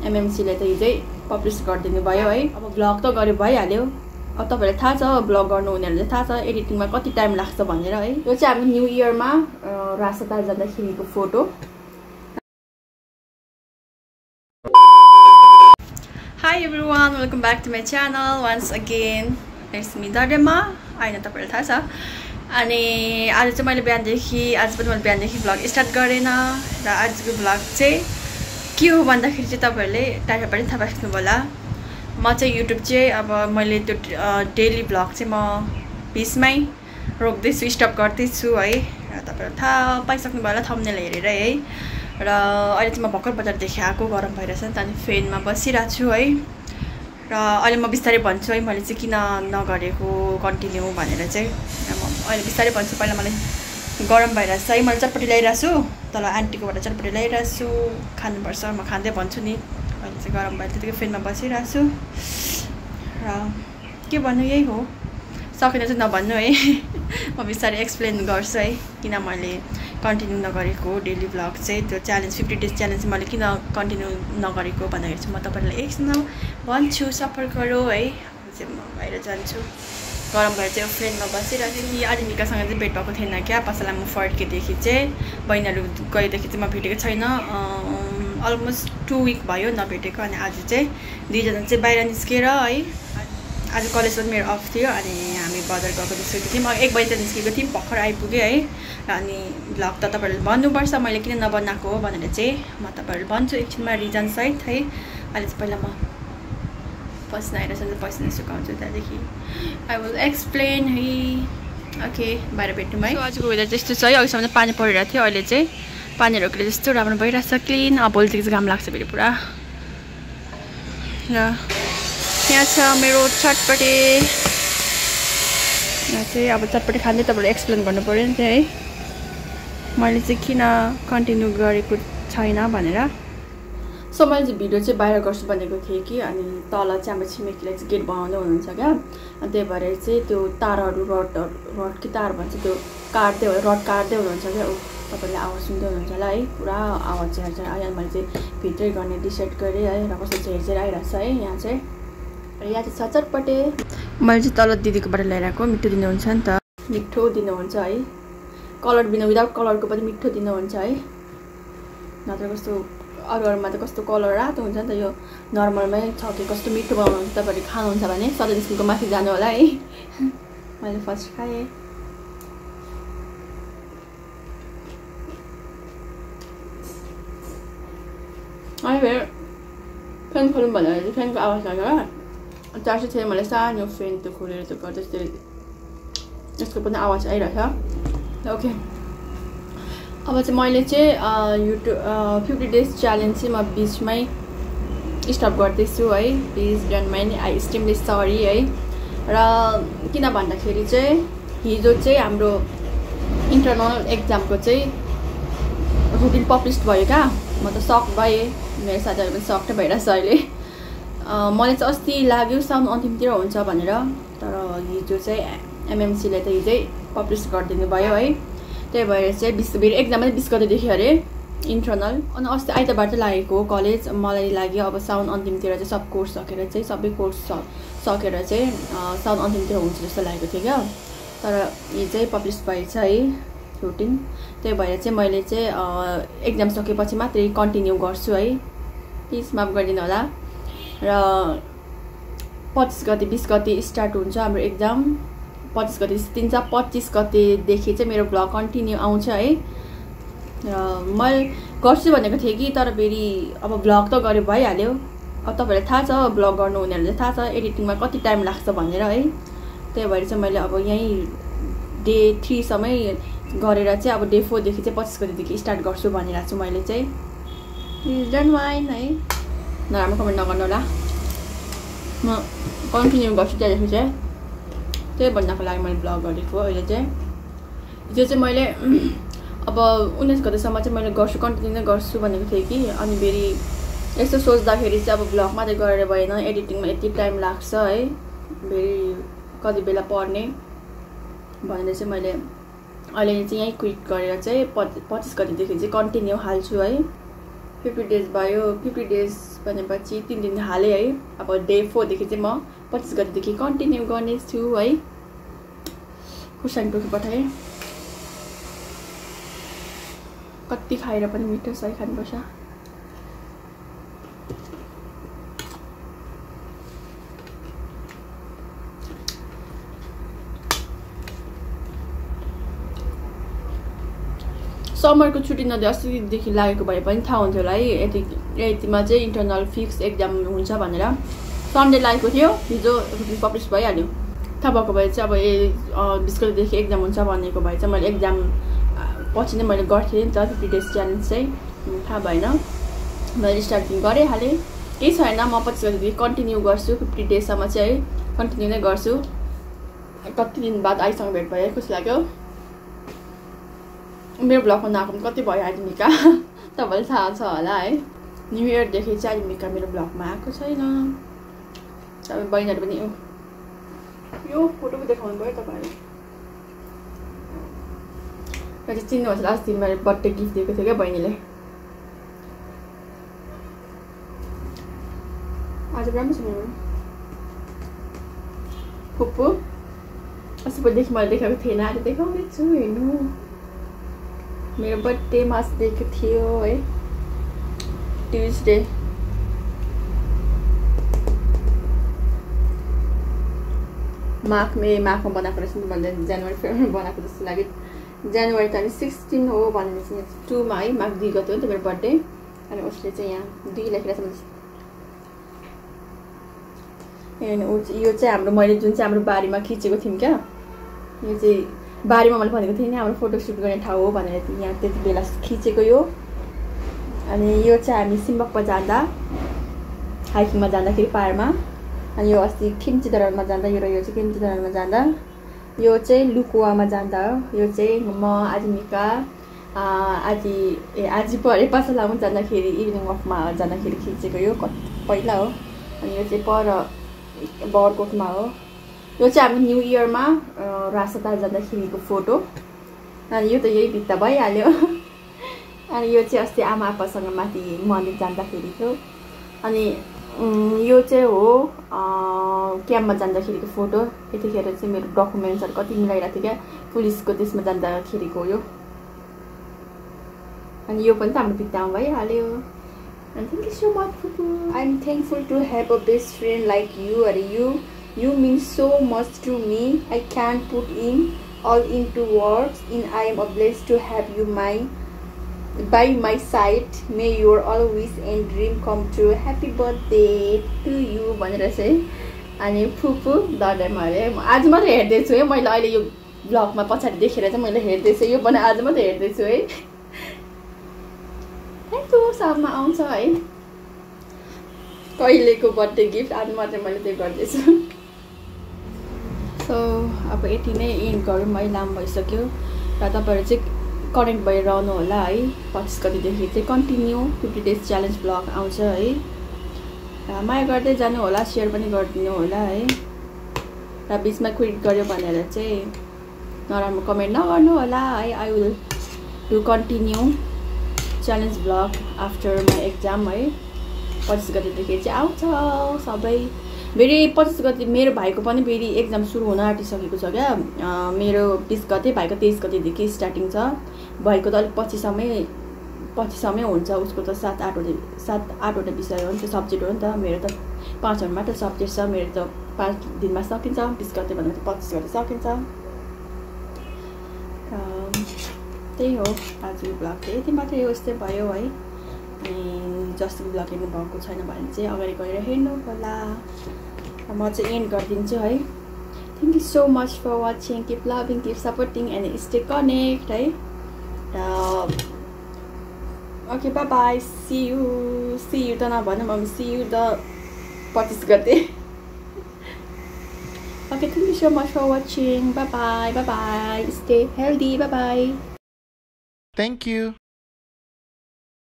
एमएमसीले त हिजै पब्लिस गरिदिनु भयो है। अब भ्लग त गरे भइहाल्यो। अब तपाईहरुलाई थाहा छ भ्लग गर्नु हुनेहरुलाई थाहा छ एडिटिङमा कति टाइम लाग्छ भनेर है। यो चाहिँ हामी न्यू इयरमा राजसथा जाँदाखेरिको photo. Hi everyone, welcome back to my channel once again. It's me Dardema. आइन तपाईहरुलाई थाहा छ। अनि आज चाहिँ मैले बिहानदेखि भ्लग स्टार्ट गरेन र आजको भ्लग चाहिँ के हो भन्दाखेरि चाहिँ तपाईहरुले टाइटल पनि थाहा पाइसक्नु होला। म चाहिँ युट्युब चाहिँ अब मैले त्यो डेली भ्लग चाहिँ म बीचमै रोक्दैछु, स्टप गर्दैछु है। र तपाईहरु थाहा पाइसक्नु होला थम्बनेल हेरेर है। र अहिले चाहिँ म भर्खर बजारदेखि आएको, गरम भइरहेछ नि त, अनि फेनमा बसिरहेको छु है। र अहिले म बिस्तारै भन्छु है मैले चाहिँ किन नगरेको कन्टिन्यू भनेर चाहिँ। म अहिले बिस्तारै भन्छु। पहिला मलाई गरम भइरहेछ है, मैले चटपटी ल्याइरहेको छु, तल आन्टीकोबाट चटपटी ल्याइरहेको छु, खानुपर्छ, म खाँदै भन्छु नि। अहिले चाहिँ गरम भएर त्यतिकै फेनमा बसिरहेको छु। र के भन्नु यही हो, सकेन चाहिँ नभन्नु है। म बिस्तारै एक्सप्लेन गर्छु है किन मैले कन्टिन्यू नगरेको डेली भ्लग चाहिँ। त्यो च्यालेन्ज 50 डेज च्यालेन्ज मैले किन कन्टिन्यू नगरेको भन्दाखेरि चाहिँ म तपाईहरुलाई एकछिन भन्छु, सपोर्ट गरौ है। चाहिँ म बाहिर जान्छु, गरम भएर चाहिँ फ्रेन्डमा बसिरहेको थिएँ। आज निकासँग चाहिँ भेट भएको थिएन क्या। पसललाई म फर्केदेखि चाहिँ बहिनीहरू गएदेखि चाहिँ म भेटेको छैन। अलमोस्ट 2 विक भयो नभेटेको। अनि आज चाहिँ दुईजना चाहिँ बाहिर निस्केर है, आज कलेज पनि मेरो अफ थियो अनि हामी बजार गएको निस्केको थियौँ। 1 बजी त निस्केको थियौँ, भर्खर आइपुगेँ है। अनि भ्लग त तपाईँहरूले भन्नुपर्छ मैले किन नबनाएको हो भनेर चाहिँ म तपाईँहरूले भन्छु एकछिनमा रिजन सहित है। अहिले चाहिँ पहिला म पसिना आइरहेछ, पसिना सुकाउँछु, त्यहाँदेखि आई विल एक्सप्लेन है। ओके, बाहिर भेट्यौँ है। आजको वेदर त्यस्तो छ है। अघिसम्म पानी परिरहेको थियो, अहिले चाहिँ पानी रोकेर त्यस्तो राम्रो भइरहेछ, क्लिन। अब भोलिदेखि चाहिँ घाम लाग्छ फेरि पुरा। र यहाँ छ मेरो चटपटे। यहाँ चाहिँ अब चटपटे खाँदै तपाईँले एक्सप्लेन गर्नु पऱ्यो नि त है मैले चाहिँ किन कन्टिन्यू गरेको छैन भनेर। सो मैले चाहिँ भिडियो चाहिँ बाहिर गर्छु भनेको थिएँ कि, अनि तल चाहिँ हाम्रो छिमेकीले चाहिँ गेट बनाउँदै हुनुहुन्छ क्या। अनि त्यही भएर चाहिँ त्यो तारहरू रड कि तार भन्छ त्यो रड काट्दै हुनुहुन्छ क्या। तपाईँले आवाज सुन्दै हुनुहुन्छ होला है, पुरा आवाज चाहिँ आयो। मैले चाहिँ भित्रै गर्ने डिसाइड गरेँ है। र कस्तो चाहिँ आइरहेको छ है यहाँ चाहिँ। यहाँ चाहिँ छ चटपटे। मैले चाहिँ तल दिदीकोबाट ल्याइरहेको, मिठो दिनुहुन्छ नि त, मिठो दिनुहुन्छ है। कलर बिना विदाउट कलरको पनि मिठो दिनुहुन्छ है। नत्र कस्तो अरूमा त कस्तो कलर रातो हुन्छ नि त, यो नर्मलमै छ कि कस्तो मिठो बनाउनुहुन्छ। तपाईँहरूले खानुहुन्छ भने सदन स्कुलको माथि जानु होला है। मैले फर्स्ट खाएँ। अनि फेरि फ्यान खोलौँ भनेर चाहिँ फ्यानको आवाज लाग्यो। चार्ज थियो, मैले सानो फ्यान त्यो खोलेर त्यो गर्दै यसको पनि आवाज आइरहेछ। ओके, अब चाहिँ मैले चाहिँ युट्युब 50 डेज च्यालेन्ज चाहिँ म बिचमै स्टप गर्दैछु है। Please don't mind, I extremely sorry है। र किन भन्दाखेरि चाहिँ हिजो चाहिँ हाम्रो इन्टरनल एक्जामको चाहिँ रुटिन पब्लिस भयो क्या। म त सक भएँ, मेरो साथीहरू पनि सक भइरहेछ अहिले। मलाई चाहिँ अस्ति लाग्यो साउन अन्तिमतिर हुन्छ भनेर, तर हिजो चाहिँ एमएमसीले त हिजै पब्लिस गरिदिनु भयो है। त्यही भएर चाहिँ एक्जाम पनि 20 गतेदेखि अरे इन्टरनल। अनि अस्ति आइतबार चाहिँ लागेको हो कलेज। मलाई लाग्यो अब साउन अन्तिमतिर चाहिँ सब कोर्स सकेर चाहिँ सबै कोर्स सकेर चाहिँ साउन अन्तिमतिर हुन्छ जस्तो लागेको थियो क्या। तर हिजै पब्लिस भएछ है रुटिन। त्यही भएर चाहिँ मैले चाहिँ एक्जाम सकेपछि मात्रै कन्टिन्यू गर्छु है, प्लिज माफ गरिदिनु होला। र 25 गते 20 गते स्टार्ट हुन्छ हाम्रो एक्जाम। 25 गते सिद्धिन्छ, 25 गतेदेखि चाहिँ मेरो भ्लग कन्टिन्यू आउँछ है। र मैले गर्छु भनेको थिएँ कि, तर फेरि अब भ्लग त गरे भइहाल्यो। अब तपाईँहरूलाई थाहा छ भ्लग गर्नु हुनेहरुलाई थाहा छ एडिटिङमा कति टाइम लाग्छ भनेर है। त्यही भएर चाहिँ मैले अब यहीँ डे 3 सम्मै गरेर चाहिँ अब डे 4 देखि चाहिँ 25 गतेदेखि स्टार्ट गर्छु भनिरहेको छु मैले चाहिँ। प्लिज डोन्ट माइन्ड है, नराम्रो कमेन्ट नगर्नु होला। म कन्टिन्यू गर्छु त्यहाँदेखि चाहिँ, त्यही भन्नको लागि मैले भ्लग गरेको अहिले चाहिँ। हिजो चाहिँ मैले अब 19 गतेसम्म चाहिँ मैले गर्छु, कन्टिन्यू नै गर्छु भनेको थिएँ कि। अनि फेरि यस्तो सोच्दाखेरि चाहिँ अब भ्लग मात्रै गरेर भएन, एडिटिङमा यति टाइम लाग्छ है, फेरि कति बेला पर्ने भनेर चाहिँ मैले अहिले चाहिँ यहीँ क्विट गरेर चाहिँ 25 गतेदेखि चाहिँ कन्टिन्यू हाल्छु है। 50 डेज भयो, 50 डेज भनेपछि 3 दिन हालेँ है। अब डे 4 देखि चाहिँ म 25 गतेदेखि कन्टिन्यू गर्नेछु है। खुर्सानी टोकी पठाएँ। कति खाएर पनि मिठो सही खानुपर्छ। समरको छुट्टी नदिए अस्तिदेखि लागेको भए पनि थाहा हुन्थ्यो होला है। यतिमा चाहिँ इन्टरनल फिक्स एक्जाम हुन्छ भनेर सन्डे लागेको थियो। हिजो पब्लिस भइहाल्यो। थाहा भएको भए चाहिँ अब 20 गतेदेखि एक्जाम हुन्छ भनेको भए चाहिँ मैले एक्जाम पछि नै मैले गर्थेँ नि त 50 डेज च्यालेन्ज चाहिँ। थाहा भएन, मैले स्टार्टिङ गरिहालेँ। केही छैन, म 25 गतेदेखि कन्टिन्यू गर्छु। 50 डेजसम्म चाहिँ है कन्टिन्यू नै गर्छु। कति दिन बाद आइसँग भेट भयो, खुसी लाग्यो। मेरो ब्लगमा नआएको पनि कति भयो आज मिका तपाईँलाई थाहा छ होला है। न्यु इयरदेखि चाहिँ आज मिका मेरो ब्लगमा आएको छैन। तपाईँ बहिनीहरू पनि यो फोटो पो देखाउनु भयो तपाईँले। र चाहिँ चिन्नुहोस् होला, अस्ति मैले बर्थडे गिफ्ट दिएको थियो क्या बहिनीले। आज राम्रो छ मेरो फुप्पू। अस्तिदेखि मैले देखाएको थिएन, आज देखाउँदैछु हेर्नु। मेरो बर्थडेमा दिएको थियो है, ट्युजडे। मार्चमा बनाएको रहेछ नि, भन्दा जनवरी फेब्रुअरी बनाएको जस्तो लाग्यो। जनवरी त 16 हो भन्ने चाहिँ 2 मा है, मार्च 2 गते हो नि त मेरो बर्थडे। अनि उसले चाहिँ यहाँ 2 लेखेर छ। यो चाहिँ हाम्रो मैले जुन चाहिँ हाम्रो बारीमा खिचेको थियौँ क्या, यो चाहिँ बारीमा मैले भनेको थिएँ नि हाम्रो फोटोसुट गर्ने ठाउँ हो भनेर, यहाँ त्यति बेला खिचेको यो। अनि यो चाहिँ हामी सिम्बकमा जाँदा हाइकिङमा जाँदाखेरि पाहाडमा। अनि यो अस्ति खिम्ची दरारमा जाँदा, यो र यो चाहिँ खिम्ची दरारमा जाँदा। यो चाहिँ लुकुवामा जाँदा हो। यो चाहिँ म आज मिका आज परे पासालामा जाँदाखेरि इभिनिङ वकमा जाँदाखेरि खिचेको यो पहिला हो। अनि यो चाहिँ पर बरकोटमा हो। यो चाहिँ हाम्रो न्यु इयरमा रासता जाँदाखेरिको फोटो। अनि यो त यही भित्ता भइहाल्यो। अनि यो चाहिँ अस्ति आमा आप्पासँग माथि मन्दिर जाँदाखेरि थियो। अनि यो चाहिँ हो क्याम्पमा जाँदाखेरिको फोटो। यतिखेर चाहिँ मेरो डकुमेन्ट्सहरू कति मिलाइरहेको थियो क्या, पुलिसको त्यसमा जाँदाखेरिको यो। अनि यो पनि त हाम्रो भित्तामा भइहाल्यो। And thank you so much, Fufu. I'm thankful to have a best friend like you. You mean so much to me. I can't put in all into words. And I am blessed to have you by my side. May your all wish and dream come true. Happy birthday to you. भनेर चाहिँ अनि फुफू दर्दैमा अरे आज मात्रै हेर्दैछु है मैले। अहिले यो ब्लगमा पछाडि देखेर चाहिँ मैले हेर्दैछु, यो पनि आज मात्रै हेर्दैछु है। साथमा आउँछ है कहिलेको बर्थडे गिफ्ट, आज मात्रै मैले त्यो गर्दैछु। सो अब यति नै एन्ड गरौँ है, लामो भइसक्यो। र तपाईँहरू चाहिँ कनेक्ट भएर रहनु होला है। 25 गतेदेखि चाहिँ कन्टिन्यू 50 डेज च्यालेन्ज ब्लग आउँछ है। र माया गर्दै जानु होला, सेयर पनि गरिदिनु होला है। र बिचमा क्विट गर्यो भनेर चाहिँ नराम्रो कमेन्ट नगर्नु होला है। I will do continue challenge blog after my exam है। 25 गतेदेखि चाहिँ आउँछ सबै। फेरि 25 गते मेरो भाइको पनि फेरि एक्जाम सुरु हुन आँटिसकेको छ क्या। मेरो 20 गते, भाइको 23 गतेदेखि स्टार्टिङ छ। भाइको त अलिक पछिसम्मै हुन्छ। उसको त 7-8वटा विषय हो नि त, सब्जेक्ट हो नि त। मेरो त 5वटा मात्र सब्जेक्ट छ। मेरो त 5 दिनमा सकिन्छ। 20 गते भनेको 25 गते सकिन्छ। त्यही हो आज ब्लग चाहिँ यति मात्रै हो। यस्तै भयो है। अनि जस्तो ब्लग हेर्नु भएको छैन भने चाहिँ अगाडि गएर हेर्नु होला। म चाहिँ एन्ड गरिदिन्छु है। Thank you so much for watching. Keep loving, keep supporting and stay connect है। Okay bye bye, see you त नभनौँ, अब सी यू द 25 गते। Okay, thank you so much for watching. Bye bye, stay healthy, bye bye. Thank you.